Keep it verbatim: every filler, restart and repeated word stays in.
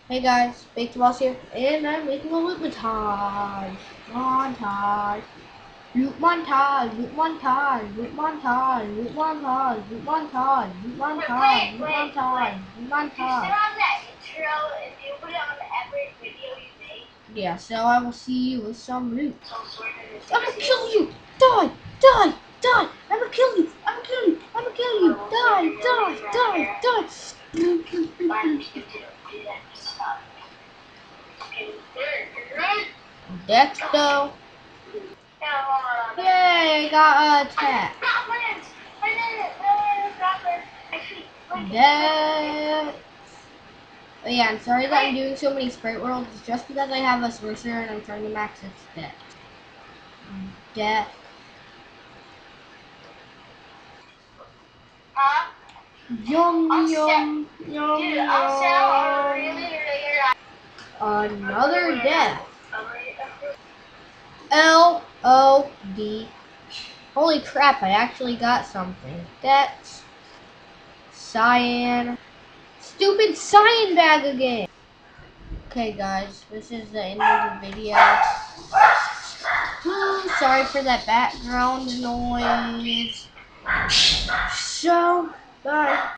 Hey guys, Baked Boss here, and I'm making a loop montage. Montage. Loop montage, loop montage, loop montage, loop montage, loop montage, loop montage, loop montage, loop montage. You sit on that intro and you put it on every video you make. Yeah, so I will see you with some loot. So sort of I'm gonna kill you! Die! Die! Die! I'm gonna kill you! I'm gonna kill you! I'm gonna kill you! Die! Die! Die! Die! Dex though. Yay! I got a attack. Dex. But yeah, I'm sorry that I'm doing so many sprite worlds. It's just because I have a sorcerer and I'm trying to max its dex. Dex. Huh? Yum I'll yum sell, yum dude, yum. I'll sell a really rare Another death. L O D. Holy crap, I actually got something. That's cyan. Stupid cyan bag again. Okay guys, this is the end of the video. Oh, sorry for that background noise. So, bye.